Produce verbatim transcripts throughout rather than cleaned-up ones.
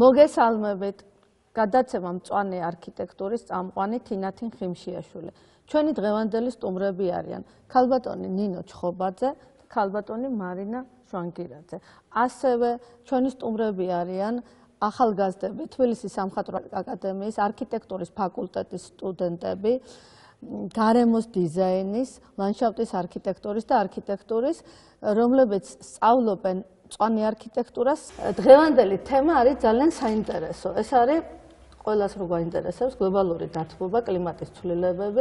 მოგესალმებით. გადაცემა მწვანე არქიტექტურის წამყვანი თინათინ ხიმშიაშვილი. ჩვენი დღევანდელი სტუმრები არიან ქალბატონი ნინო ჩხობაძე და ქალბატონი მარინა შვანგირაძე. ასევე ჩვენი სტუმრები არიან ახალგაზრდები თბილისის სამხატვრო აკადემიის არქიტექტურის ფაკულტეტის სტუდენტები, გარემოს დიზაინის, ლანდშაფტის არქიტექტურის და არქიტექტურის, რომლებიც სწავლობენ მწვანე არქიტექტურას. დღევანდელი თემა არის ძალიან საინტერესო. ეს არის ყველას რო გვაინტერესებს გლობალური დათბობა, კლიმატის ცვლილებები,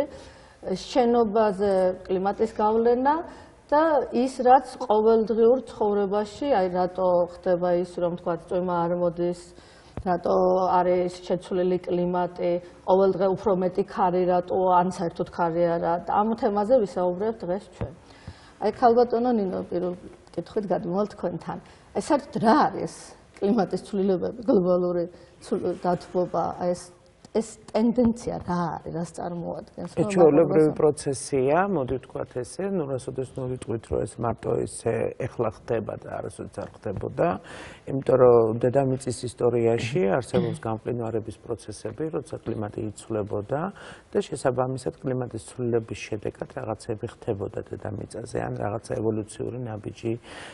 შენობაზე კლიმატის გავლენა და ის რაც ყოველდღიურ ცხოვრებაში, აი რატო ხდება ის, რომ თქვა წვიმა არ მოდის, რატო არის შეცვლილი კლიმატი, ყოველდღე უფრო მეტი ქარი რატო, ან საერთოდ ქარი არა. ამ თემაზე ვისაუბრებთ დღეს ჩვენ. აი ქალბატონო ნინო, პირველ კითხვით გადმოვალ თქვენთან. აი საერთოდ რა არის კლიმატის ცვლილებები, გლობალური დათბობა, ეს ეს ტენდენცია რა არის, რას წარმოადგენს? ჩვეულებრივი პროცესია, მოდი ვთქვათ ესე, ნუ რასოდეს ნუ ვიტყვით, რომ ეს მარტო ისე ეხლა ხდება და არასოდეს არ ხდებოდა, იმიტომ რომ დედამიწის ისტორიაში არსებობს გამყინვარების პროცესები, როცა კლიმატი იცვლებოდა და შესაბამისად კლიმატის ცვლილების შედეგად რაღაცები ხდებოდა დედამიწაზე, ან რაღაცა ევოლუციური ნაბიჯი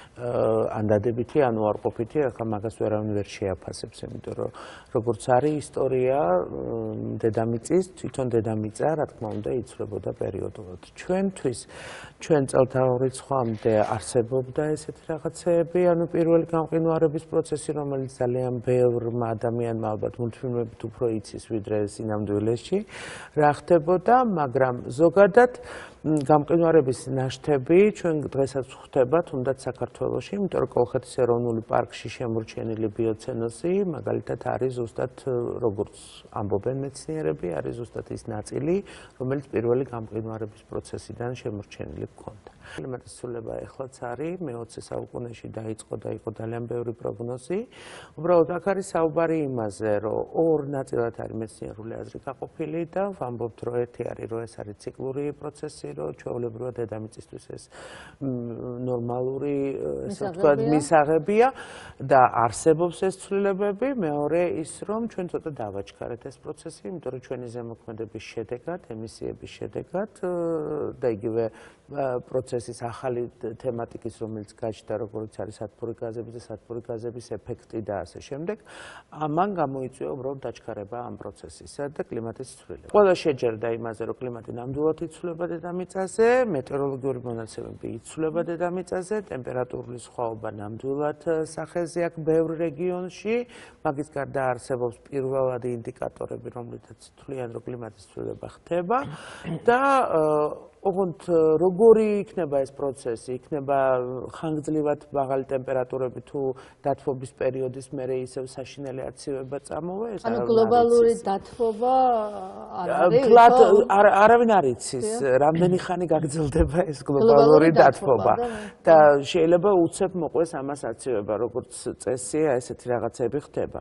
ან დადებითი, ან უარყოფითი, ახლა მაგას ვერავინ ვერ შეაფასებს, იმიტომ რომ როგორც არის ისტორია დედამიწის, თვითონ დედამიწა, რა თქმა უნდა, იცვლებოდა პერიოდულად. ჩვენთვის, ჩვენ წელთაღრიცხვამდე არსებობდა ესეთი რაღაცეები, ანუ პირველი გამყინვარების პროცესი, რომელიც ძალიან ბევრმა ადამიანმა ალბათ მულტფილმებით უფრო იცის, ვიდრე სინამდვილეში, რა ხდებოდა, მაგრამ ზოგადად გამყინვარების ნაშთები ჩვენ დღესაც ხდება თუნდაც საქართველოში, იმიტომ რომ კოლხეთის ეროვნული პარკში შემორჩენილი ბიოცენოზი მაგალითად არის ზუსტად როგორც ამბობენ მეცნიერები, არის ზუსტად ის ნაწილი, რომელიც პირველი გამყინვარების პროცესიდან შემორჩენილი ჰქონდა. კლიმატის ცვლილება ეხლაც არის, მეოცე საუკუნეში დაიწყო და იყო ძალიან ბევრი პროგნოზი. უბრალოდ აქ არის საუბარი იმაზე, რომ ორ ნაწილად არის მეცნიერული აზრი გაყოფილი და ვამბობთ, რომ ერთი არის, რომ ეს არის ციკლური პროცესი, რომ ჩვეულებრივად დედამიწისთვის ეს ნორმალური, ესე ვთქვათ, მისაღებია და არსებობს ეს ცვლილებები. მეორე ის, რომ ჩვენ ცოტა დავაჩქარეთ ეს პროცესი, იმიტომ რომ ჩვენი ზემოქმედების შედეგად, ემისიების შედეგად და იგივე პროცესის ახალი თემატიკის, რომელიც გაჩნდა, როგორც არის სათბური გაზების და სათბური გაზების ეფექტი და ასე შემდეგ, ამან გამოიწვია უბრალოდ დაჩქარება ამ პროცესისა და კლიმატის ცვლილება. ყველა შეჯერდა იმაზე, რომ კლიმატი ნამდვილად იცვლება დედამიწაზე, მეტეოროლოგიური მონაცემები იცვლება დედამიწაზე, ტემპერატურული სხვაობა ნამდვილად სახეზე აქვს ბევრ რეგიონში, მაგის გარდა არსებობს პირველადი ინდიკატორები, რომლითაც თვლიან, რომ კლიმატის ცვლილება ხდება და ოღონდ როგორი იქნება ეს პროცესი, იქნება ხანგრძლივად მაღალი ტემპერატურები თუ დათბობის პერიოდის მერე ისევ საშინელი აცივება წამოვა, ეს ანუ გლობალური დათბობა არ არის? ფლად არავინ არ იცის, რამდენი ხანი გაგრძელდება ეს გლობალური დათბობა და შეიძლება უცებ მოყვეს ამას აცივება, როგორც წესია, ესეთი რაღაცები ხდება.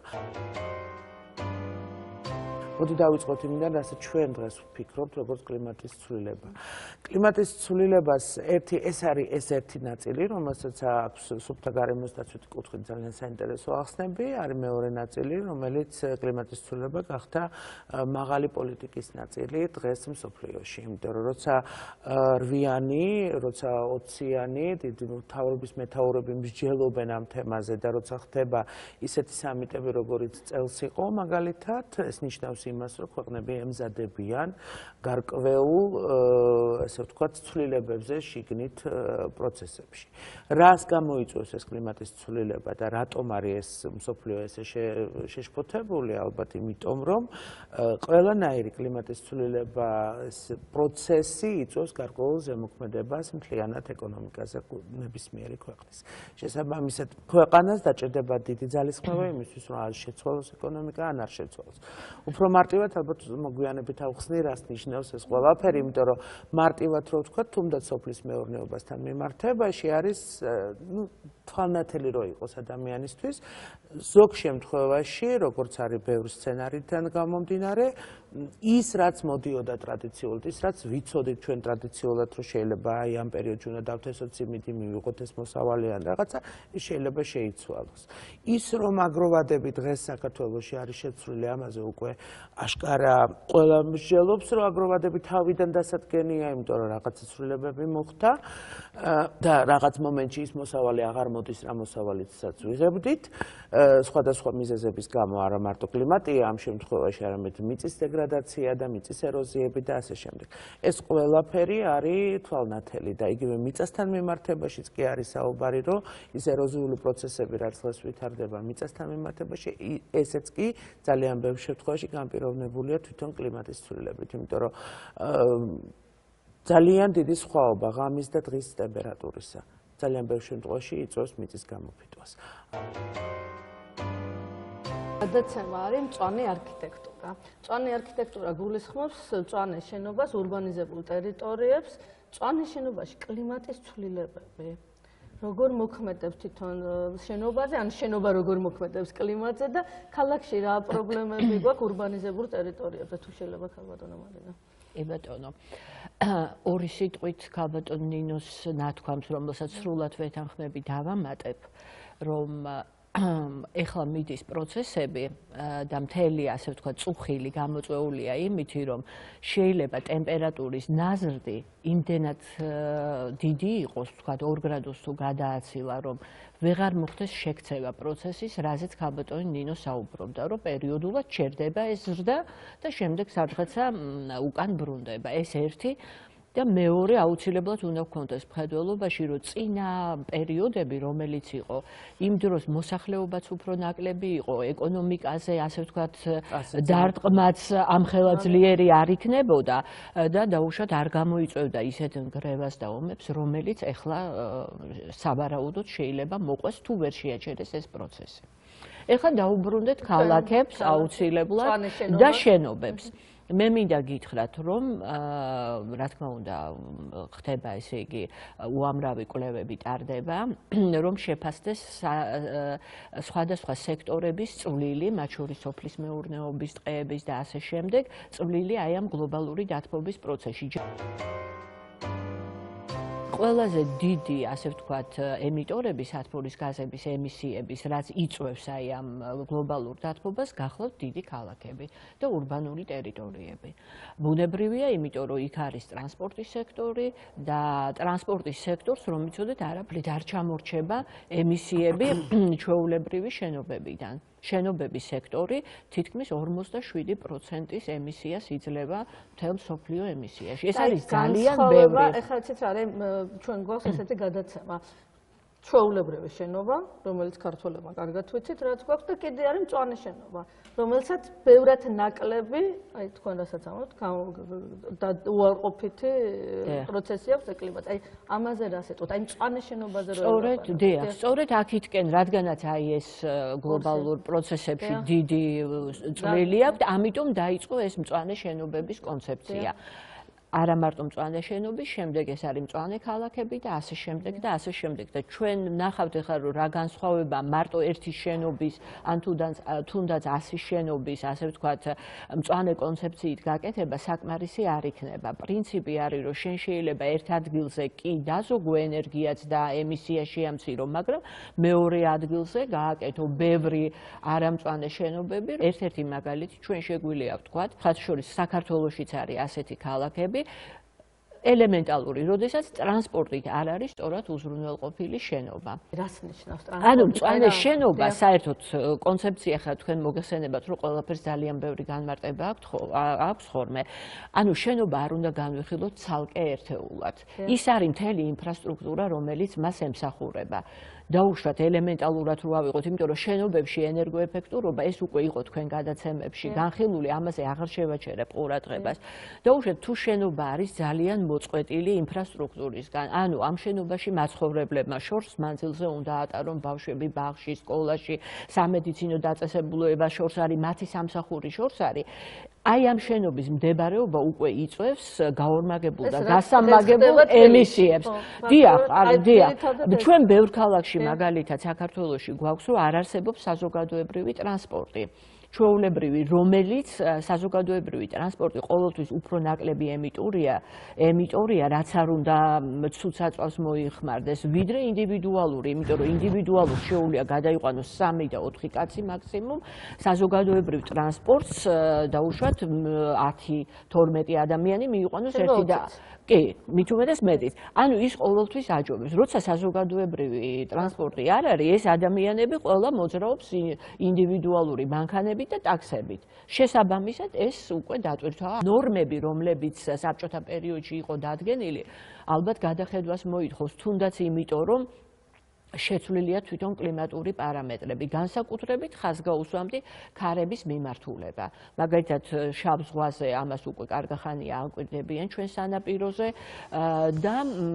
მოდი დავიწყოთ იმიდან, რასაც ჩვენ დღეს ვფიქრობთ, როგორც კლიმატის ცვლილება. კლიმატის ცვლილებას ერთი ეს არის ეს ერთი ნაწილი, რომელსაც აქვს სუფთა გარემოს დაცვითი კუთხით ძალიან საინტერესო ახსნები, არის მეორე ნაწილი, რომელიც კლიმატის ცვლილება გახდა მაღალი პოლიტიკის ნაწილი დღეს მსოფლიოში, იმიტომ რომ როცა რვიანი, როცა ოციანი, დიდი მთავრობის მეთაურები მსჯელობენ ამ თემაზე და როცა ხდება ისეთი სამიტები, როგორიც წელს იყო, მაგალითად, ეს ნიშნავს იმას, რომ ქვეყნები ემზადებიან გარკვეულ, ესე ვთქვათ, ცვლილებებზე შიგნით პროცესებში. რას გამოიწვევს ეს კლიმატის ცვლილება და რატომ არის ეს მსოფლიო ესე შეშფოთებული? ალბათ იმიტომ, რომ ყველანაირი კლიმატის ცვლილება პროცესი იწვევს გარკვეულ ზემოქმედებას მთლიანად ეკონომიკაზე ნებისმიერი ქვეყნის. შესაბამისად, ქვეყანას დაჭირდება დიდი ძალისხმევა იმისთვის, რომ არ შეცვალოს ეკონომიკა, ან არ შეცვალოს. უფრო მარტივად ალბათ მოგვიანებით ავხსნი, რას ნიშნავს ეს ყველაფერი, იმიტომ რომ მარტივად რო ვთქვათ, თუნდაც სოფლის მეურნეობასთან მიმართებაში არის, ნუ თვალნათელი რო იყოს ადამიანისთვის, ზოგ შემთხვევაში, როგორც არის ბევრი სცენარიდან გამომდინარე, ის რაც მოდიოდა ტრადიციულად, ის რაც ვიცოდით ჩვენ ტრადიციულად, რომ შეიძლება აი ამ პერიოდში უნდა დავთესოთ სიმინდი, მივიღოთ ეს მოსავალი ან რაღაცა, ის შეიძლება შეიცვალოს. ის რომ აგროვადები დღეს საქართველოში არის შეცვლილი, ამაზე უკვე აშკარა ყველა მსჯელობს, რომ აგროვადები თავიდან დასადგენია, იმიტომ რომ რაღაცა ცვლილებები მოხდა და რაღაც მომენტში ის მოსავალი აღარ მოდის, რა მოსავალიცაც ვიღებდით. სხვადასხვა მიზეზების გამო, არა მარტო კლიმატია ამ შემთხვევაში, არამედ მიწის დეგრადაცია და მიწის ეროზიები და ასე შემდეგ. ეს ყველაფერი არის თვალნათელი და იგივე მიწასთან მიმართებაშიც კი არის საუბარი, რომ ის ეროზიული პროცესები, რაც დღეს ვითარდება მიწასთან მიმართებაში, ესეც კი ძალიან ბევრ შემთხვევაში განპირობებულია თვითონ კლიმატის ცვლილებით, იმიტომ რომ ძალიან დიდი სხვაობა ღამის და დღის ტემპერატურისა. ძალიან ბევრ შემთხვევაში იწვევს მიწის გამოფიტვას. გადაცემა არის მწვანე არქიტექტურა. მწვანე არქიტექტურა გულისხმობს მწვანე შენობას, ურბანიზებულ ტერიტორიებს, მწვანე შენობაში კლიმატის ცვლილებები. როგორ მოქმედებს თვითონ შენობაზე, ან შენობა როგორ მოქმედებს კლიმატზე და ქალაქში რა პრობლემები გვაქვს ურბანიზებულ ტერიტორიებზე, თუ შეიძლება ქალბატონო მარინა. კი ბატონო. ორი სიტყვით ქალბატონ ნინოს ნათქვამს, რომელსაც სრულად ვეთანხმები დავამატებ, რომ ეხლა მიდის პროცესები და მთელი, ასე ვთქვათ, წუხილი გამოწვეულია იმითი, რომ შეიძლება ტემპერატურის ნაზრდი იმდენად დიდი იყოს, ვთქვათ, ორ გრადუსს თუ გადააცილა, რომ ვეღარ მოხდეს შექცევა პროცესის, რაზეც ქალბატონი ნინო საუბრობდა, რომ პერიოდულად ჩერდება ეს ზრდა და შემდეგ სადღაცა უკან ბრუნდება. ეს ერთი და მეორე აუცილებლად უნდა გქონდეს მხედველობაში, რომ წინა პერიოდები, რომელიც იყო, იმ დროს მოსახლეობაც უფრო ნაკლები იყო, ეკონომიკაზე, ასე ვთქვათ, დარტყმაც ამხელა ძლიერი არ იქნებოდა და დაუშვათ არ გამოიწვევდა ისეთ ნგრევას და ომებს, რომელიც ეხლა სავარაუდოდ შეიძლება მოყვეს თუ ვერ შეაჩერეს ეს პროცესი. ეხლა დაუბრუნდეთ ქალაქებს აუცილებლად და შენობებს. მე მინდა გითხრათ, რომ რა თქმა უნდა ხდება ესე იგი უამრავი კვლევები ტარდება, რომ შეფასდეს სხვადასხვა სექტორების წვლილი, მათ შორის სოფლის მეურნეობის, ტყეების და ასე შემდეგ, წვლილი აი ამ გლობალური დათბობის პროცესში. ყველაზე დიდი, ასე ვთქვათ, ემიტორები, სათბურის გაზების ემისიების, რაც იწვევს აი ამ გლობალურ დათბობას, გახლავთ დიდი ქალაქები და ურბანული ტერიტორიები. ბუნებრივია, იმიტომ რომ იქ არის ტრანსპორტის სექტორი და ტრანსპორტის სექტორს, რომ იცოდეთ, არაფრით არ ჩამორჩება ემისიები ჩვეულებრივი შენობებიდან. შენობების სექტორი თითქმის ორმოცდაშვიდი პროცენტის ემისიას იძლევა მთელ მსოფლიო ემისიაში. ეს არის ძალიან ბევრი. ეხლა იცით რა არის, ჩვენ გვაქვს ესეთი გადაცემა. ჩვეულებრივი შენობა, რომელიც ქართველებმა კარგად ვიცით, რაც გვაქვს და კიდე არის მწვანე შენობა, რომელსაც ბევრად ნაკლები, აი თქვენ რასაც ამბობთ, და უარყოფითი პროცესი აქვს ეკლიმატ. აი ამაზე რა სიტყვით, აი მწვანე შენობაზე რო სწორედ, დიახ, სწორედ აქითკენ, რადგანაც აი ეს გლობალურ პროცესებში დიდი წვლილი აქვს, ამიტომ დაიწყო ეს მწვანე შენობების კონცეფცია. არა მარტო მწვანე შენობის, შემდეგ ეს არის მწვანე ქალაქები და ასე შემდეგ და ასე შემდეგ. და ჩვენ ნახავთ ახლა რომ რა განსხვავება მარტო ერთი შენობის ან თუნდაც ასი შენობის, ასე ვთქვათ, მწვანე კონცეფციით გაკეთება საკმარისი არ იქნება. პრინციპი არის რომ შენ შეიძლება ერთ ადგილზე კი დაზოგო ენერგიაც და ემისია შეამცირო, მაგრამ მეორე ადგილზე გააკეთო ბევრი არამწვანე შენობები. ერთ-ერთი მაგალითი ჩვენ შეგვიძლია ვთქვათ, ხათ შორის საქართველოშიც არის ასეთი ქალაქები, ელემენტალური, როდესაც ტრანსპორტით არ არის სწორად უზრუნველყოფილი შენობა. რას ნიშნავს ტრანსპორტი? ანუ მწვანე შენობა, საერთოდ კონცეფცია ხა თქვენ მოგეხსენებათ, რომ ყველაფერს ძალიან ბევრი განმარტება აქვს ხოლმე. ანუ შენობა არ უნდა განვიხილოთ ცალკე ერთეულად. ის არის მთელი ინფრასტრუქტურა, რომელიც მას ემსახურება. დაუშვათ ელემენტალურად რო ავიღოთ, იმიტომ რომ შენობებში ენერგოეფექტურობა ეს უკვე იყო თქვენ გადაცემებში განხილული, ამაზე აღარ შევაჩერებ ყურადღებას. დაუშვათ თუ შენობა არის ძალიან მოწყვეტილი ინფრასტრუქტურისგან. ანუ ამ შენობაში მაცხოვრებლებმა შორს მანძილზე უნდა ატარონ ბავშვები ბაღში, სკოლაში, სამედიცინო დაწესებულებება შორს არის, მათი სამსახური შორს არის. აი ამ შენობის მდებარეობა უკვე იწვევს გაორმაგებულ და გასამაგებულ ემისიებს. დიახ, არის, დიახ. ჩვენ ბევრ ქალაქში მაგალითად საქართველოში გვაქვს, რომ არ არსებობს საზოგადოებრივი ტრანსპორტი. ჩვეულებრივი, რომელიც საზოგადოებრივი ტრანსპორტი ყოველთვის უფრო ნაკლები ემიტორია, ემიტორია, რაც არ უნდა ცუცაწვავს მოიხმარდეს, ვიდრე ინდივიდუალური, იმიტომ რომ ინდივიდუალურ შეუძლია გადაიყვანოს სამი და ოთხი კაცი მაქსიმუმ, საზოგადოებრივ ტრანსპორტს დაუშვათ ათი თორმეტი ადამიანი მიიყვანოს ერთი და კი, მით უმეტეს მეტიც. ანუ ის ყოველთვის აჯობებს. როცა საზოგადოებრივი ტრანსპორტი არ არის, ეს ადამიანები ყველა მოძრაობს ინდივიდუალური მანქანებით და ტაქსებით. შესაბამისად, ეს უკვე დატვირთვა. ნორმები, რომლებიც საბჭოთა პერიოდში იყო დადგენილი, ალბათ გადახედვას მოითხოვს, თუნდაც იმიტომ, რომ შეცვლილია თვითონ კლიმატური პარამეტრები, განსაკუთრებით ხაზგაუსვამდი ქარების მიმართულება. მაგალითად, შავ ზღვაზე ამას უკვე კარგახანია აკვირდებიან ჩვენ სანაპიროზე და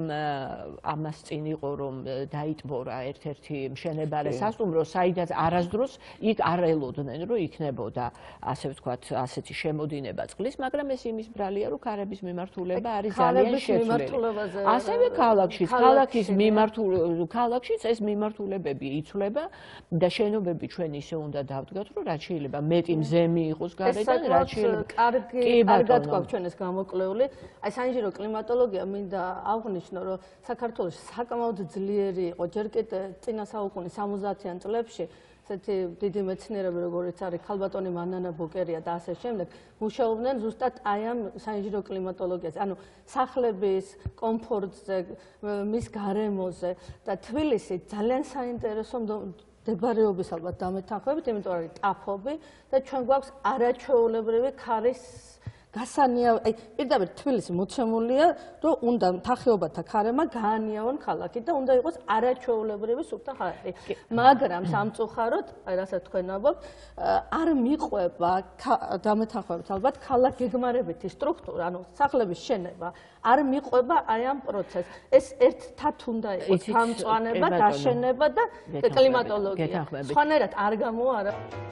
ამას წინ იყო რომ დაიტბორა ერთ-ერთი მშენებარე სასტუმრო, საიდანაც არასდროს იქ არ ელოდნენ, რომ იქნებოდა ასე ვთქვათ, ასეთი შემოდინება წყლის, მაგრამ ეს იმის ბრალია, რომ ქარების მიმართულება არის ძალიან შეცვლილი. ასევე ქალაქშიც, ქალაქის მიმართულება, ქალაქშიც ეს მიმართულებები იცვლება და შენობები ჩვენ ისე უნდა დავდგათ, რომ რაც შეიძლება მეტი მზემი იყოს გარედან, რაც შეიძლება კარგი კარგად გვაქვს ჩვენ ეს გამოკვლეული. აი საინჟინრო კლიმატოლოგია მინდა აღვნიშნო, რომ საქართველოს საკმაოდ ძლიერი იყო ჯერ კიდევ წინა საუკუნის სამოცდაათიან წლებში ესეთი დიდი მეცნიერები როგორიც არის ქალბატონი მანანა ბოკერია და ასე შემდეგ მუშაობდნენ ზუსტად აი ამ საინჟინრო კლიმატოლოგიაზე, ანუ სახლების კომფორტზე, მის გარემოზე და თბილისი ძალიან საინტერესო მდებარეობის ალბათ დამეთანხმებით, იმიტომ არის ტაფობი და ჩვენ გვაქვს არაჩვეულებრივი ქარის გასანია, აი პირდაპირ თბილისი მოცემულია, რომ უნდა მთახეობათა ქარება გაანიავონ ქალაქი და უნდა იყოს არაჩვეულებრივი სუფთა ხარი. მაგრამ სამწუხაროდ, აი რასაც თქვენ ამბობთ, არ მიყვება დამეთანხმებით ალბათ ქალაქ გეგმარებითი სტრუქტურა, ანუ სახლების შენება არ მიყვება აი ამ პროცესს. ეს ერთად უნდა იყოს გამწვანება, დაშენება და კლიმატოლოგია. სხვანაირად არ გამოარა.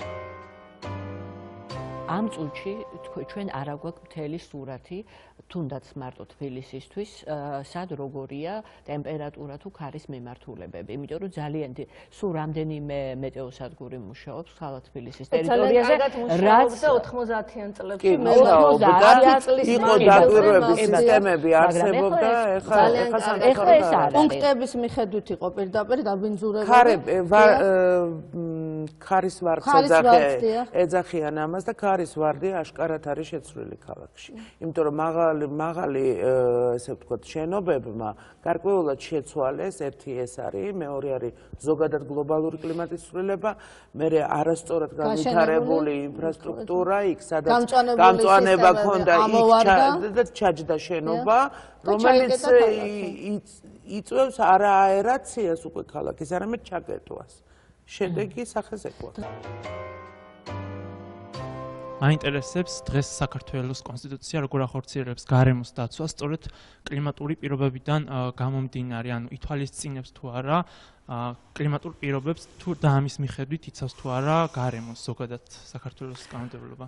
ამ წუთში ჩვენ არა გვაქვს მთელი სურათი, თუნდაც მარტო თბილისისთვის, სად როგორია ტემპერატურა თუ ქარის მიმართულებები. იმიტომ რომ ძალიან სულ რამდენიმე მეტეოსადგური მუშაობს ქალაქ თბილისის ტერიტორიაზე, რაც ოთხმოცდაათიან წლებში იყო დაკვირვების სისტემები არსებობდა, ეხლა ეხლა ეს არის. პუნქტების მიხედვით იყო პირდაპირ დაბინძურებული. ქარის ვარდს ეძახიან ამას და ქარის ვარდი აშკარად არის შეცვლილი ქალაქში. იმიტომ რომ მაღალი მაღალი ესე ვთქვათ შენობებმა გარკვეულად შეცვალეს, ერთი ეს არის, მეორე არის ზოგადად გლობალური კლიმატის ცვლილება, მერე არასწორად განვითარებული ინფრასტრუქტურა, იქ სადაც გამწვანება ქონდა, იქ ჩაჯდა შენობა, რომელიც იწვევს არა აერაციას უკვე ქალაქის, არამედ ჩაკეტვას. შედეგი სახეს ეკვაторია. მაინტერესებს დღეს საქართველოს კონსტიტუცია როგორ ახორციელებს გარემოს დაცვას, სწორედ კლიმატური პირობებიდან გამომდინარე, ანუ ითვალისწინებს თუ არა კლიმატურ პირობებს, თუ და ამის მიხედვით იცავს თუ არა გარემოს ზოგადად საქართველოს კანონმდებლობა.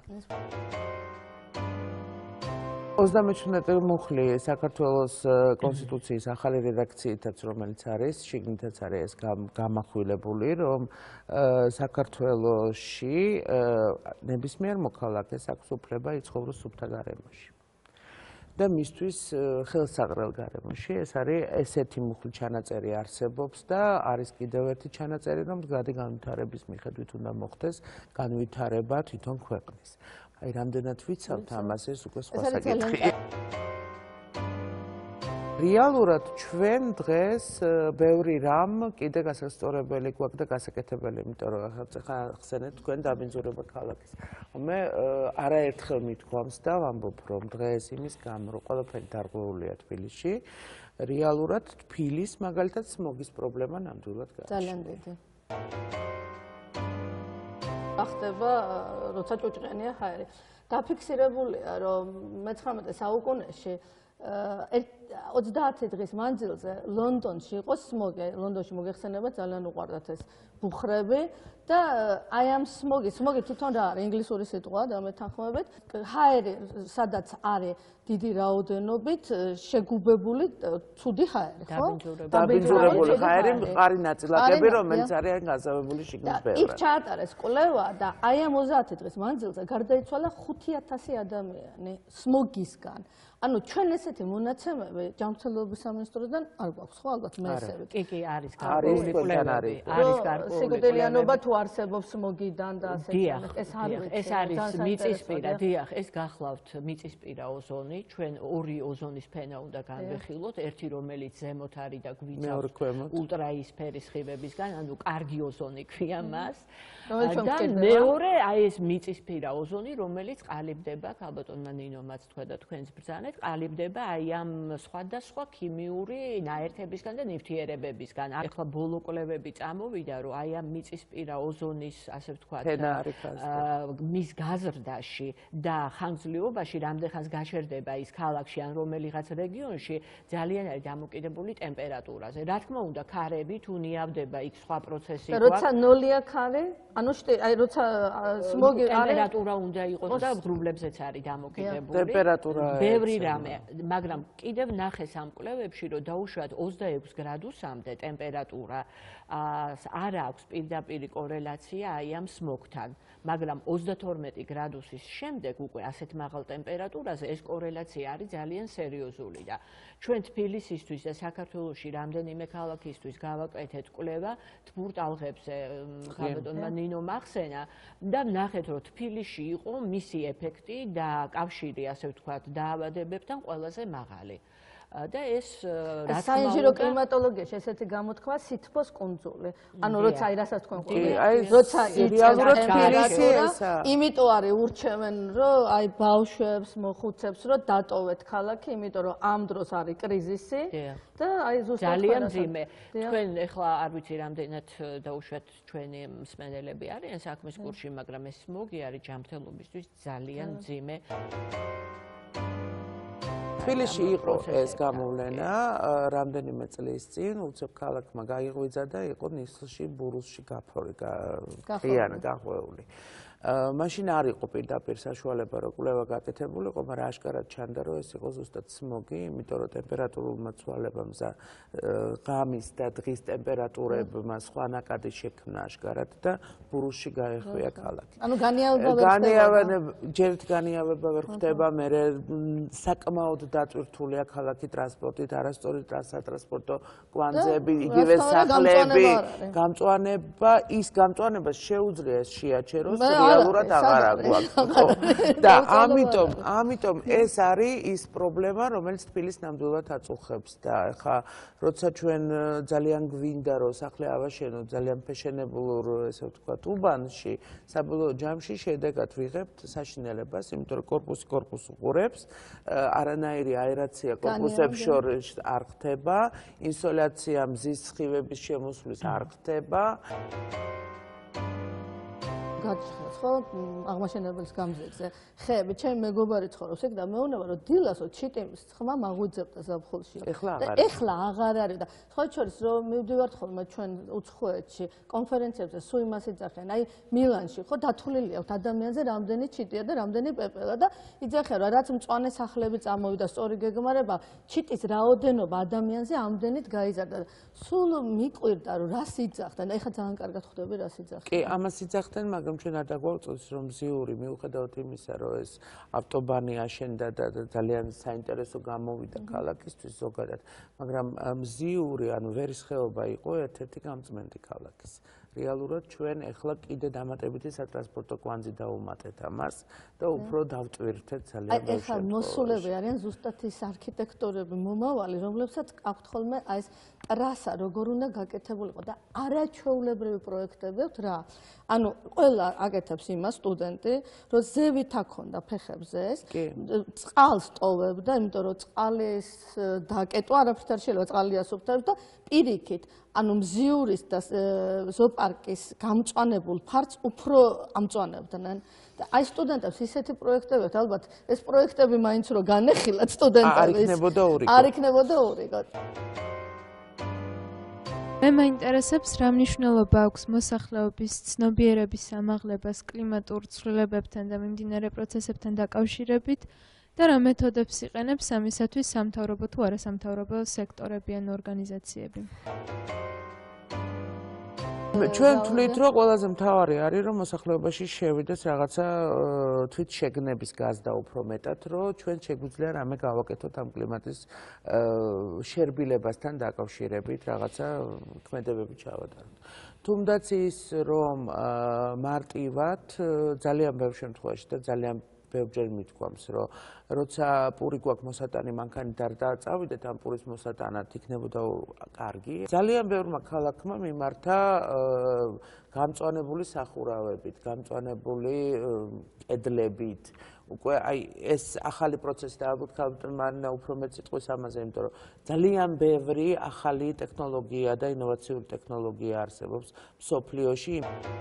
ოცდამეჩვიდმეტე მუხლი საქართველოს კონსტიტუციის ახალი რედაქციითაც, რომელიც არის, შიგნითაც არის ეს გამახვილებული, რომ საქართველოში ნებისმიერ მოქალაქეს აქვს უფლება იცხოვროს სუფთა გარემოში. და მისთვის ხელსაღრელ გარემოში ეს არის ესეთი მუხლი ჩანაწერი არსებობს და არის კიდევ ერთი ჩანაწერი, რომ მდგრადი განვითარების მიხედვით უნდა მოხდეს განვითარება თვითონ ქვეყნის. აი რამდენად ვიცავთ ამას, ეს უკვე სხვა საკითხია. რეალურად ჩვენ დღეს ბევრი რამ კიდე გასასწორებელი გვაქვს და გასაკეთებელი, იმიტომ რომ ახლა ხსენეთ თქვენ დაბინძურება ქალაქის. მე არაერთხელ მithქვამს და ვამბობ, რომ დღეს იმის გამო, რომ ყველაფერი დარღვეულია თბილისში, რეალურად თბილის მაგალითად სმოგის პრობლემა ნამდვილად გააჩნია. ძალიან დიდი. ახდება, როცა ჭუჭყენია ჰაერი. დაფიქსირებულია, რომ მეცხრამეტე საუკუნეში ოცდაათი დღის მანძილზე ლონდონში იყო სმოგი, ლონდონში მოგეხსენება ძალიან უყვარდათ ეს ბუხრები და აი ამ სმოგი, სმოგი თვითონ რა არის ინგლისური სიტყვაა და მეთანხმებით, ჰაერი სადაც არის დიდი რაოდენობით შეგუბებული ცუდი ჰაერი, ხო? დაბინძურებული ჰაერი, მყარი ნაწილაკები, რომელიც არიან გაზავებული შიგნით ბევრად. იქ ჩაატარეს კვლევა და აი ამ ოცდაათი დღის მანძილზე გარდაიცვალა ხუთი ათასი ადამიანი სმოგისგან. ანუ ჩვენ ესეთი მონაცემები ჯანმრთელობის სამინისტროდან არ გვაქვს, ხო, ალბათ მე ესე კი, კი, არის გარკვეული კვლევები, არის გარკვეული სიკვდილიანობა თუ არსებობს სმოგიდან და ასე დიახ, ეს არ ვიცი. ეს არის მიწისპირა, დიახ, ეს გახლავთ მიწისპირა ოზონი, ჩვენ ორი ოზონის ფენა უნდა განვიხილოთ, ერთი რომელიც ზემოთ არის და გვიწევს ულტრაისფერი სხივებისგან, ანუ კარგი ოზონი ქვია მას. და მეორე აი ეს მიწისპირა ოზონი, რომელიც ყალიბდება, ქალბატონმა ნინომაც თქვა და თქვენს ბრძანეთ, ყალიბდება აი ამ სხვადასხვა ქიმიური ნაერთებისგან და ნივთიერებებისგან. ახლა ბოლო კვლევები წამოვიდა, რომ აი ამ მიწისპირა ოზონის, ასე ვთქვათ, მის გაზრდაში და ხანგრძლივობაში, რამდენხანს გაჩერდება ის ქალაქში ან რომელიღაც რეგიონში, ძალიან არის დამოკიდებული ტემპერატურაზე. რა თქმა უნდა, ქარები თუ ნიავდება იქ სხვა პროცესი გვაქვს. როცა ნოლია ქარი, ანუ აი როცა სმოგი არის, ტემპერატურა უნდა იყოს და ღრუბლებზეც არის დამოკიდებული. ტემპერატურა ბევრი რამე, მაგრამ კიდევ ნახეს ამ კვლევებში, რომ დაუშვათ ოცდაექვსი გრადუსამდე ტემპერატურა არ აქვს პირდაპირ კორელაცია აი ამ სმოგთან, მაგრამ ოცდათორმეტი გრადუსის შემდეგ უკვე ასეთ მაღალ ტემპერატურაზე ეს კორელაცია არის ძალიან სერიოზული და ჩვენ თბილისისთვის და საქართველოში რამდენიმე ქალაქისთვის გავაკეთეთ კვლევა თბურ ტალღებზე, ქალბატონმა ნინო მახსენა და ნახეთ, რომ თბილისში იყო მისი ეფექტი და კავშირი, ასე ვთქვათ, დაავადებებთან ყველაზე მაღალი. და ეს რა თქმა უნდა საინჟინრო კლიმატოლოგიაში ესეთი გამოთქვა სითბოს კუნძული. ანუ როცა აი რასაც თქვენ ყვებით, როცა რეალურად თბილისი ესა. იმიტომ არის ურჩევენ, რომ აი ბავშვებს, მოხუცებს, რომ დატოვეთ ქალაქი, იმიტომ რომ ამ დროს არის კრიზისი და აი ზუსტად ძალიან მძიმე. თქვენ ეხლა არ ვიცი რამდენად დაუშვათ ჩვენი მსმენელები არიან საქმის კურსში, მაგრამ ეს სმოგი არის ჯანმრთელობისთვის ძალიან მძიმე. თბილისში იყო ეს გამოვლენა რამდენიმე წლის წინ, უცებ ქალაქმა გაიღვიძა და იყო ნისლში, ბურუსში გაფორი, ღიანი გახვეული. მაშინ არ იყო პირდაპირ საშუალება, რომ კვლევა გაკეთებულიყო, მაგრამ აშკარად ჩანდა, რომ ეს იყო ზუსტად სმოგი, იმიტომ რომ ტემპერატურულმა ცვალებამ ღამის და დღის ტემპერატურებმა სხვა ნაკადი შექმნა აშკარად და ბურუსში გაეხვია ქალაქი. ანუ განიავება განიავება, ჯერთ განიავება ვერ ხდება, მე საკმაოდ დატვირთულია ქალაქი ტრანსპორტით, არასწორი სატრანსპორტო კვანძები, იგივე სახლები, გამწვანება, ის გამწვანება შეუძლია ეს შეაჩეროს. რეალურად აღარ აქვს. და ამიტომ, ამიტომ ეს არის ის პრობლემა, რომელიც თბილისს ნამდვილად აწუხებს და ახლა როცა ჩვენ ძალიან გვინდა რომ სახლი ავაშენოთ ძალიან ფეშენებულ, ესე ვთქვათ, უბანში, საბოლოო ჯამში შედეგად ვიღებთ საშინელებას, იმიტომ რომ კორპუსი კორპუსს უყურებს, არანაირი აერაცია კორპუსებს შორის არ ხდება, ინსოლაცია მზის სხივების შემოსვლის არ ხდება. გაჩხეს ხო აღმაშენებლის გამზირზე ხეები ჩემი მეგობარი ცხოვრობს ეგ და მეუბნება რომ დილასო ჩიტიმის ხმა მაღვიძებდა ზაფხულში და ეხლა აღარ არის და სხვა შორის რომ მივდივართ ხოლმე ჩვენ უცხოეთში კონფერენციებზე სულ იმას იძახიან აი მილანში ხო დათვლილი აქვს ადამიანზე რამდენი ჩიტია და რამდენი პეპელა და იძახიან რომ რაც მწვანე სახლები წამოვიდა სწორი გეგმარება ჩიტის რაოდენობა ადამიანზე ამდენით გაიზარდა სულ მიყვირდა რომ რას იძახდნენ ეხლა ძალიან კარგად ხვდები რას იძახდნენ კი ამას იძახდნენ მაგრამ ჩვენ არ დაგვაუწყდეს რომ მზიური მიუხედავად იმისა რომ ეს ავტობანი აშენდა და ძალიან საინტერესო გამოვიდა ქალაქისთვის ზოგადად მაგრამ მზიური ანუ ვერის ხეობა იყო ერთ-ერთი გამწმენდი ქალაქის რეალურად ჩვენ ეხლა კიდე დამატებითი სატრანსპორტო კვანძი დაუმატეთ ამას და უფრო დავტვირთეთ ძალიან ბევრ შემთხვევაში. აი, მოსულები არიან ზუსტად ის არქიტექტორები მომავალი, რომლებსაც აქვთ ხოლმე აი ეს ტრასა როგორ უნდა გაკეთებულიყო და არაჩვეულებრივი პროექტები აქვთ რა. ანუ ყველა აკეთებს იმას სტუდენტი, რომ ზევით აქონდა ფეხებზე ეს, წყალს ტოვებდა, იმიტომ რომ წყალის დაკეტვა არაფრით არ შეიძლება, წყალი ასუფთებს და პირიქით, ანუ მზიურის და პარკის გამწვანებულ ფარც უფრო ამწვანებდნენ. და აი სტუდენტებს ისეთი პროექტები, ალბათ ეს პროექტები მაინც რო განეხილათ სტუდენტებს. არ იქნებოდა ურიგო. არ იქნებოდა ურიგო. მე მაინტერესებს რა მნიშვნელობა აქვს მოსახლეობის ცნობიერების ამაღლებას კლიმატურ ცვლილებებთან და მიმდინარე პროცესებთან დაკავშირებით და რა მეთოდებს იყენებს ამისათვის სამთავრობო თუ არასამთავრობო სექტორები ან ორგანიზაციები. ჩვენ თვლით, რომ ყველაზე მთავარი არის, რომ მოსახლეობაში შევიდეს რაღაცა თვით შეგნების გაზდა უფრო მეტად, რომ ჩვენ შეგვიძლია რამე გავაკეთოთ ამ კლიმატის შერბილებასთან დაკავშირებით, რაღაცა ქმედებები ჩავატაროთ. თუმდაც ის, რომ მარტივად ძალიან ბევრ შემთხვევაში და ძალიან ბევრჯერ მithქვამს, რომ როცა პური გვაქვს მოსატანი მანქანით არ დაწავიდეთ, ამ პურის მოსატანად იქნებოდა კარგი. ძალიან ბევრმა ქალაქმა მიმართა გამწვანებული სახურავებით, გამწვანებული კედლებით. უკვე აი ეს ახალი პროცესი და ალბათ ქალბატონ მარინა უფრო მეტ სიტყვის ამაზე, იმიტომ რომ ძალიან ბევრი ახალი ტექნოლოგია და ინოვაციური ტექნოლოგია არსებობს მსოფლიოში.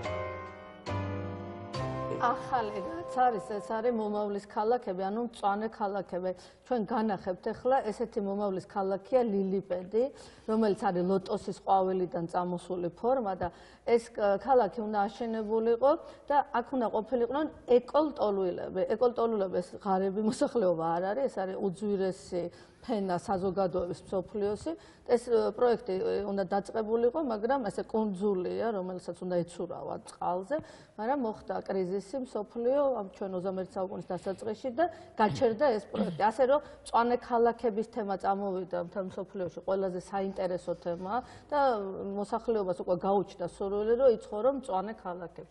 ახალი რაც არის, ეს არის მომავლის ქალაქები, ანუ მწვანე ქალაქები. ჩვენ განახებთ ახლა ესეთი მომავლის ქალაქია ლილიპედი, რომელიც არის ლოტოსის ყვავილიდან წამოსული ფორმა და ეს ქალაქი უნდა აშენებულიყო და აქ უნდა ყოფილიყვნენ ეკოლტოლვილები. ეკოლტოლვილები ეს ღარიბი მოსახლეობა არ არის, ეს არის უძვირესი ფენა საზოგადოების მსოფლიოში. ეს პროექტი უნდა დაწყებულიყო, მაგრამ ესე კუნძულია, რომელსაც უნდა ეცურავა წყალზე, მაგრამ მოხდა კრიზისი მსოფლიო ამ ჩვენ ოცდამეერთე საუკუნის დასაწყისში და გაჩერდა ეს პროექტი. ასე რომ მწვანე ქალაქების თემა წამოვიდა მთელ მსოფლიოში ყველაზე საინტერესო თემაა და მოსახლეობას უკვე გაუჩნდა სურვილი, რომ იცხოვრო მწვანე ქალაქებში.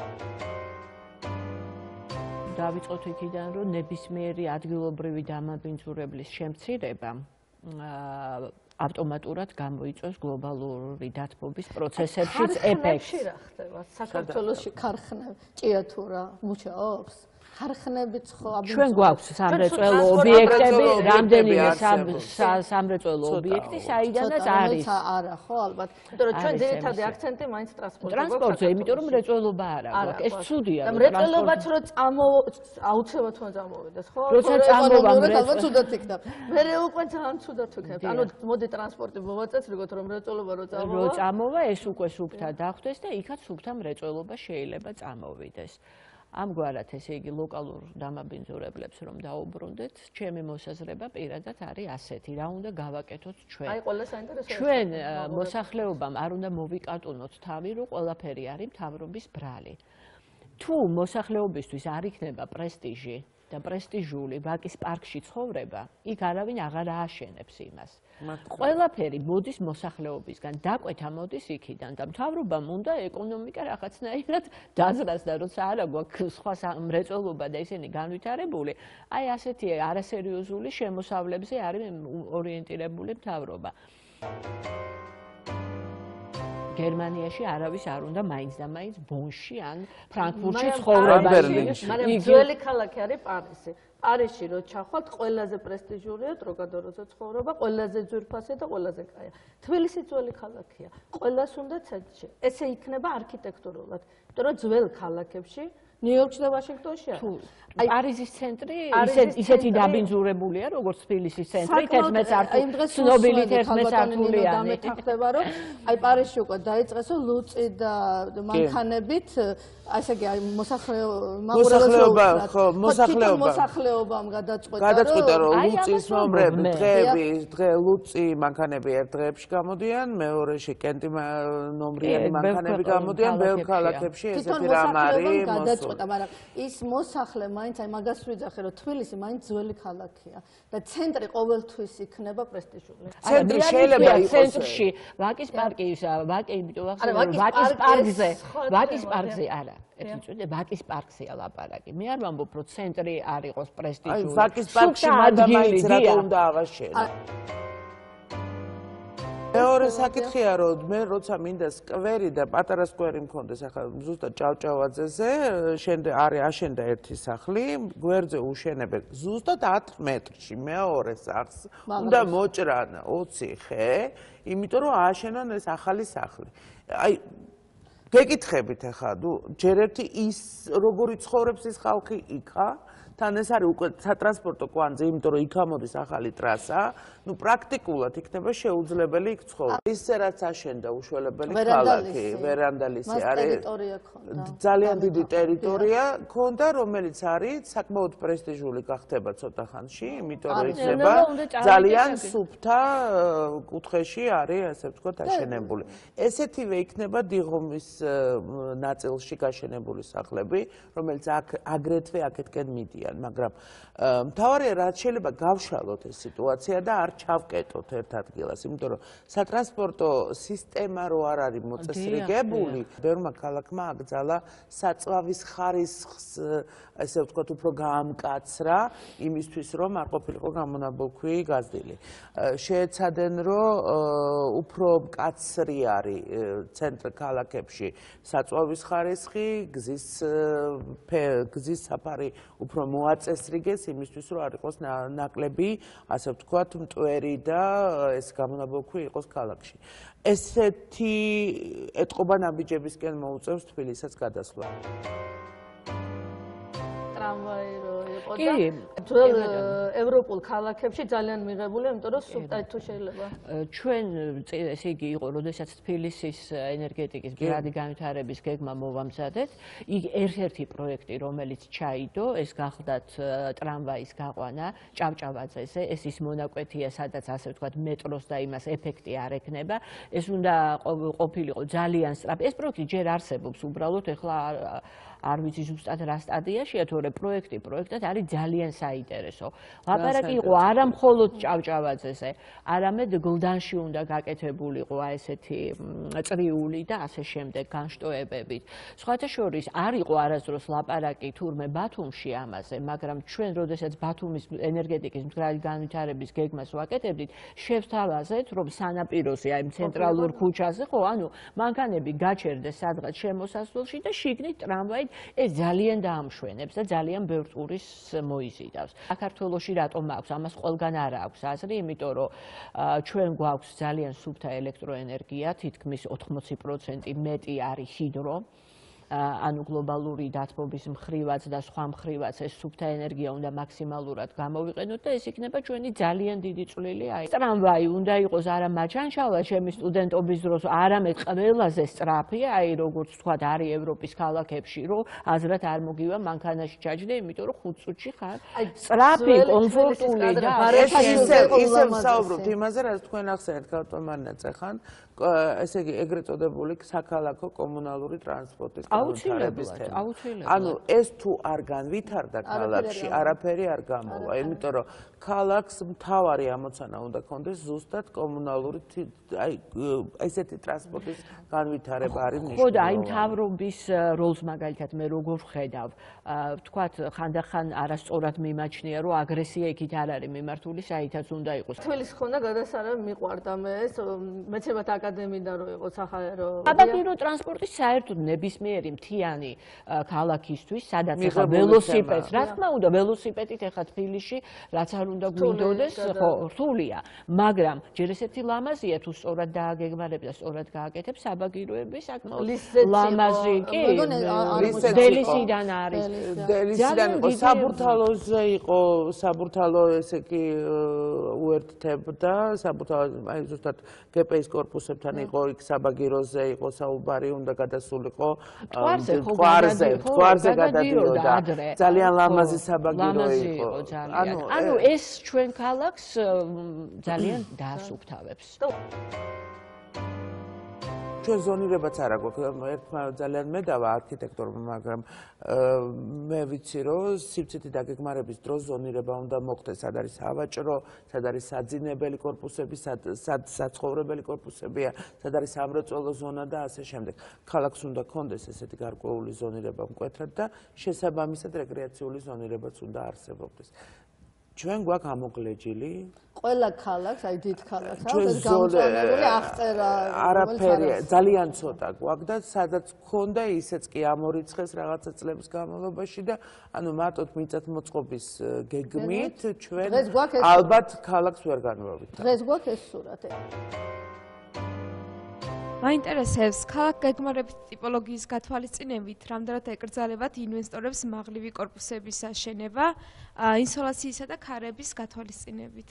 დავიწყოთ იქიდან, რომ ნებისმიერი ადგილობრივი დამაბინძურებლის შემცირება ავტომატურად გამოიწვევს გლობალური დათბობის პროცესებშიც ეფექტს. რა ხდება? საქართველოში ქარხნები ჭიათურა მუშაობს? ქარხნებიც ხო აბინძურებს. ჩვენ გვაქვს სამრეწველო ობიექტები, რამდენიმე სამრეწველო ობიექტი, საიდანაც არის. არა, ხო, ალბათ. იმიტომ რომ ჩვენ ძირითადი აქცენტი მაინც ტრანსპორტზე. ტრანსპორტზე, იმიტომ რომ მრეწველობა არ აქვს. ეს ცუდია. და მრეწველობაც რო წამო აუცილებლად უნდა წამოვიდეს, ხო? როცა წამოვა მრეწველობა ცუდად იქნება. მე უკვე ძალიან ცუდად ვიქნებ. ანუ მოდი ტრანსპორტი მოვაწესრიგოთ, რომ მრეწველობა რო წამოვა. რო წამოვა, ეს უკვე სუფთა დახვდეს და იქაც სუფთა მრეწველობა შეიძლება წამოვიდეს. ამგვარად ესე იგი ლოკალურ დამაბინძურებლებს რომ დაუბრუნდეთ, ჩემი მოსაზრება პირადად არის ასეთი, რა უნდა გავაკეთოთ ჩვენ. აი ყველა საინტერესოა. ჩვენ მოსახლეობამ არ უნდა მოვიკატუნოთ თავი, რომ ყველაფერი არის მთავრობის ბრალი. თუ მოსახლეობისთვის არ იქნება პრესტიჟი და პრესტიჟული ვაკის პარკში ცხოვრება, იქ არავინ აღარ ააშენებს იმას. ყველაფერი მოდის მოსახლეობისგან, დაკვეთა მოდის იქიდან და მთავრობამ უნდა ეკონომიკა რაღაცნაირად დაძრას და როცა არა გვაქვს სხვა მრეწველობა და ისინი განვითარებული, აი ასეთი არასერიოზული შემოსავლებზე არის ორიენტირებული მთავრობა. გერმანიაში არავის არ უნდა მაინც და მაინც ბონში ან ფრანკფურტში ცხოვრება. მაგრამ ძველი ქალაქი არის პარიზი. პარიზში რო ჩახვალთ, ყველაზე პრესტიჟულია ტროკადოროზე ცხოვრება, ყველაზე ძვირფასი და ყველაზე კაია. თბილისი ძველი ქალაქია. ყველას უნდა ცეცხლში. ესე იქნება არქიტექტურულად. იმიტომ რომ ძველ ქალაქებში ნიუ-იორკში და ვაშინგტონში არის. აი პარიზის ცენტრი ისეთი დაბინძურებულია, როგორც თბილისის ცენტრი, თერთმეტ სართული, ცნობილი თერთმეტ სართულიანი. ხდება, რომ აი პარიზში უკვე დაიწყესო ლუწი და მანქანებით, ასე იგი აი მოსახლეობა, ხო, მოსახლეობა. მოსახლეობამ გადაწყვეტა, გადაწყვეტა, რომ ლუწის მომრები დღეები, დღე ლუწი მანქანები ერთ დღეებში გამოდიან, მეორეში კენტი ნომრიანი მანქანები გამოდიან, ბევრ ქალაქებში ესეთი რამ არის გადაწყვეტა, მაგრამ ის მოსახლე მაინც აი მაგას ვიძახე, რომ თბილისი მაინც ძველი ქალაქია და ცენტრი ყოველთვის იქნება პრესტიჟული. ცენტრი შეიძლება იყოს ცენტრში, ვაკის პარკი, ვაკი, იმიტომ ვაკის პარკზე, ვაკის პარკზე არა. ეს იწვევს ვაკის პარკზეა ლაპარაკი. მე არ ვამბობ, რომ ცენტრი არ იყოს პრესტიჟული. აი ვაკის პარკში ადამიანს რატომ უნდა ავაშენო? მეორე საკითხია, რომ მე როცა მინდა სკვერი და პატარა სკვერი მქონდეს, ახლა ზუსტად ჭავჭავაძეზე, შენდა არის აშენდა ერთი სახლი, გვერდზე უშენებენ ზუსტად ათი მეტრში მეორე სახლს. უნდა მოჭრან ოცი ხე, იმიტომ რომ ააშენონ ეს ახალი სახლი. აი გეკითხებით ახლა, ნუ ჯერ ერთი ის როგორი ცხოვრობს ის ხალხი იქა, თან ეს არის უკვე სატრანსპორტო კვანძი, იმიტომ რომ იქ ამოდის ახალი ტრასა, ნუ პრაქტიკულად იქნება შეუძლებელი იქ ცხოვრება. ისე რაც აშენდა უშველებელი ქალაქი, ვერანდალისი არის ძალიან დიდი ტერიტორია ქონდა, რომელიც არის საკმაოდ პრესტიჟული გახდება ცოტა ხანში, იმიტომ რომ იქნება ძალიან სუფთა კუთხეში არის, ასე ვთქვათ, აშენებული. ესეთივე იქნება დიღომის ნაწილში გაშენებული სახლები, რომელიც აგრეთვე აქეთკენ მიდიან, მაგრამ მთავარია რაც შეიძლება გავშალოთ ეს სიტუაცია და არ ჩავკეტოთ ერთ ადგილას, იმიტომ რომ სატრანსპორტო სისტემა რო არ არის მოწესრიგებული, ბევრმა ქალაქმა აკრძალა საწვავის ხარისხს, ასე ვთქვათ, უფრო გაამკაცრა იმისთვის, რომ არ ყოფილიყო გამონაბოლქვი გაზრდილი. შეეცადენ, რომ უფრო მკაცრი არის ცენტრ ქალაქებში საწვავის ხარისხი, გზის გზის საფარი უფრო მოაწესრიგეს იმისთვის, რომ არ იყოს ნაკლები, ასე ვთქვათ, მტვერი და ეს გამონაბოლქვი იყოს ქალაქში. ესეთი ეტყობა ნაბიჯებისკენ მოუწევს თბილისსაც გადასვლა. ტრამვაი რო იყო და ძველ ევროპულ ქალაქებში ძალიან მიღებულია, იმიტომ რომ სუბტიტრი თუ შეიძლება. ჩვენ ესე იგი იყო, როდესაც თბილისის ენერგეტიკის მდგრადი განვითარების გეგმა მოვამზადეთ, იქ ერთ-ერთი პროექტი, რომელიც ჩაიდო, ეს გახლდათ ტრამვაის გაყვანა ჭავჭავაძეზე, ეს ის მონაკვეთია, სადაც ასე ვთქვათ, მეტროს და იმას ეფექტი არ ექნება. ეს უნდა ყოფილიყო ძალიან სწრაფი. ეს პროექტი ჯერ არსებობს, უბრალოდ ეხლა არ ვიცი ზუსტად რა სტადიაშია, თორე პროექტი პროექტად არის ძალიან საინტერესო. ლაპარაკი იყო არა მხოლოდ ჭავჭავაძეზე, არამედ გლდანში უნდა გაკეთებულიყო ესეთი წრიული და ასე შემდეგ განშტოებებით. სხვათა შორის არ იყო არასდროს ლაპარაკი თურმე ბათუმში ამაზე, მაგრამ ჩვენ როდესაც ბათუმის ენერგეტიკის მდგრადი განვითარების გეგმას ვაკეთებდით, შევთავაზეთ, რომ სანაპიროზე, აი ცენტრალურ ქუჩაზე, ხო, ანუ მანქანები გაჩერდეს სადღაც შემოსასვლელში და შიგნით ტრამვაით ეს ძალიან დაამშვენებს და ძალიან ბევრ ტურისტს მოიზიდავს. საქართველოში რატომ აქვს? ამას ყველგან არ აქვს აზრი, იმიტომ რომ ჩვენ გვაქვს ძალიან სუფთა ელექტროენერგია, თითქმის ოთხმოცი პროცენტი მეტი არის ჰიდრო. ანუ გლობალური დათბობის მხრივაც და სხვა მხრივაც ეს სუფთა ენერგია უნდა მაქსიმალურად გამოვიყენოთ და ეს იქნება ჩვენი ძალიან დიდი წვლილი. აი, ტრამვაი უნდა იყოს არა მაჩანშალა ჩემი სტუდენტობის დროს, არამედ ყველაზე სწრაფი, აი როგორც თქვა, არის ევროპის ქალაქებში, რომ აზრად არ მოგივა მანქანაში ჩაჯდე, იმიტომ რომ ხუთ წუთში ხარ სწრაფი, კომფორტული და ისე ისე ვსაუბრობთ იმაზე, რაც თქვენ ახსენეთ კარტომანაც ახან, ესე იგი ეგრეთ წოდებული საქალაქო კომუნალური ტრანსპორტის განვითარების თემა. ანუ ეს თუ არ განვითარდა ქალაქში, არაფერი არ გამოვა, იმიტომ რომ ქალაქს მთავარი ამოცანა უნდა ქონდეს ზუსტად კომუნალური აი ესეთი ტრანსპორტის განვითარება არის მნიშვნელოვანი. ხო და აი მთავრობის როლს მაგალითად მე როგორ ვხედავ, ვთქვათ ხანდახან არასწორად მიმაჩნია, რომ აგრესია იქით არ არის მიმართული, საითაც უნდა იყოს. თბილისს ხონდა გადასარევი მიყვარდა მე ეს მეცემათ აკადემიიდან რო იყო სახაერო. საბაგირო ტრანსპორტი საერთოდ ნებისმიერი მთიანი ქალაქისთვის, სადაც ახლა ველოსიპედს, რა თქმა უნდა, ველოსიპედით ახლა თბილისში რაც არ უნდა გვინდოდეს, ხო, რთულია, მაგრამ ჯერ ესეთი ლამაზია თუ სწორად დააგეგმარებ და სწორად გააკეთებ, საბაგიროები საკმაოდ ლამაზი კი, დელისიდან არის. დელისიდან იყო, საბურთალოზე იყო, საბურთალო ესე კი უერთდებდა, საბურთალო აი ზუსტად გპ-ის კორპუსებთან იყო იქ საბაგიროზე იყო საუბარი, უნდა გადასულიყო მტკვარზე, მტკვარზე გადადიოდა. ძალიან ლამაზი საბაგირო იყო. ანუ ანუ ეს ჩვენ ქალაქს ძალიან დაასუფთავებს. ჩვენ ზონირებაც არ აქვს, ერთმა ძალიან მედავა არქიტექტორმა, მაგრამ მე ვიცი, რომ სივრცითი დაგეგმარების დროს ზონირება უნდა მოხდეს, სად არის სავაჭრო, სად არის საძინებელი კორპუსები, სად საცხოვრებელი კორპუსებია, სად არის სამრეწველო ზონა და ასე შემდეგ. ქალაქს უნდა ქონდეს ესეთი გარკვეული ზონირება მკვეთრად და შესაბამისად რეკრეაციული ზონირებაც უნდა არსებობდეს. ჩვენ გვაქვს ამოგლეჯილი ყველა ქალაქს, აი დიდ ქალაქს, აქვს გამწვანებული აღწერა, არაფერი, ძალიან ცოტა გვაქვს და სადაც გქონდა ისეც კი ამორიცხეს რაღაცა წლების განმავლობაში და ანუ მარტო მიწათმოწყობის გეგმით ჩვენ ალბათ ქალაქს ვერ განვავითარებთ. დღეს გვაქვს ეს სურათი. მაინტერესებს ქალაქ გეგმარებით ტიპოლოგიის გათვალისწინებით, რამდენად ეკრძალებათ ინვესტორებს მაღლივი კორპუსების აშენება, ინსოლაციისა და ქარების გათვალისწინებით.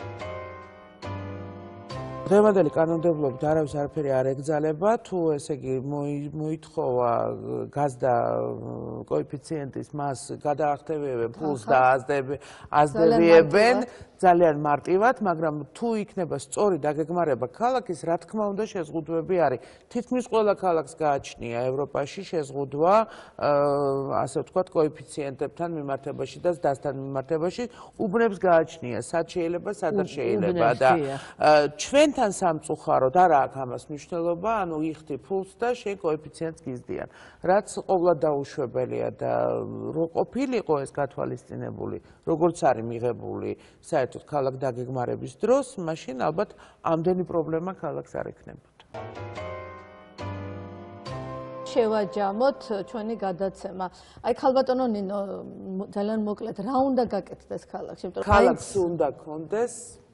დღევანდელი კანონმდებლობით არავის არაფერი არ ეგზალება, თუ ესე იგი მოითხოვა გაზდა კოეფიციენტის მას გადაახტევიებენ ფულს და აზრდებიან ძალიან მარტივად, მაგრამ თუ იქნება სწორი დაგეგმარება ქალაქის, რა თქმა უნდა შეზღუდვები არის. თითქმის ყველა ქალაქს გააჩნია ევროპაში შეზღუდვა, ასე ვთქვათ, კოეფიციენტებთან მიმართებაში და ზდასთან მიმართებაში, უბნებს გააჩნია, სად შეიძლება, სად არ შეიძლება და ჩვენთან სამწუხაროდ არ აქვს ამას მნიშვნელობა, ანუ იხდი ფულს და შენ კოეფიციენტს გიზდიან. რაც ყოვლად დაუშვებელია და რო ყოფილიყო ეს გათვალისწინებული, როგორც არის მიღებული საერთოდ ქალაქ დაგეგმარების დროს, მაშინ ალბათ ამდენი პრობლემა ქალაქს არ ექნებოდა. შევაჯამოთ ჩვენი გადაცემა. აი ქალბატონო ნინო, ძალიან მოკლედ, რა უნდა გაკეთდეს ქალაქში? ქალაქს უნდა კონდეს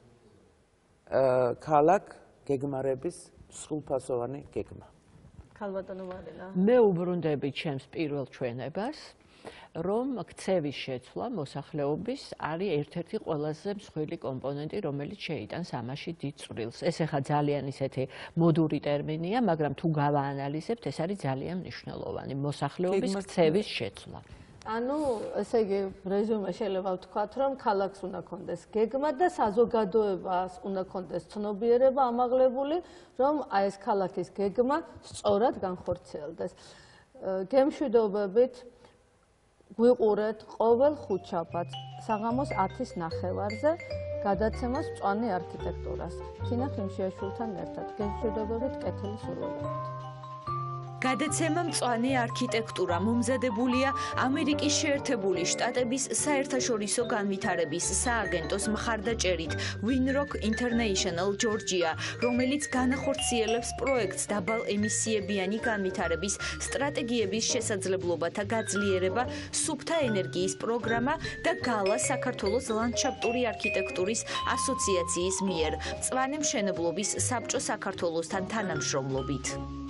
ქალაქ გეგმარების სრულფასოვანი გეგმა. ქალბატონო მარინა. მე უბრუნდები ჩემს პირველ ჩვენებას, რომ ქცევის შეცვლა მოსახლეობის არის ერთ-ერთი ყველაზე მსხვილი კომპონენტი, რომელიც შეიტანს ამაში დიდ წვრილს. ეს ახლა ძალიან ისეთი მოდური ტერმინია, მაგრამ თუ გავაანალიზებთ, ეს არის ძალიან მნიშვნელოვანი მოსახლეობის ქცევის შეცვლა. ანუ ესე იგი რეზუმე შეიძლება ვთქვათ, რომ ქალაქს უნდა კონდეს გეგმა და საზოგადოებას უნდა კონდეს ცნობიერება ამაღლებული, რომ აი ეს ქალაქის გეგმა სწორად განხორციელდეს. გემშვიდობებით გვიყურეთ ყოველ ხუთშაბათს საღამოს ათის ნახევარზე გადაცემას მწვანე არქიტექტურას. თინა ხიმშიაშვილთან ერთად გემშვიდობებით კეთილი სურვილებით. გადაცემა მწვანე არქიტექტურა მომზადებულია ამერიკის შეერთებული შტატების საერთაშორისო განვითარების სააგენტოს მხარდაჭერით Winrock International Georgia, რომელიც განახორციელებს პროექტს დაბალ ემისიებიანი განვითარების სტრატეგიების შესაძლებლობათა გაძლიერება, სუფთა ენერგიის პროგრამა და გალა საქართველოს ლანდშაფტური არქიტექტურის ასოციაციის მიერ მწვანე მშენებლობის საბჭო საქართველოსთან თანამშრომლობით.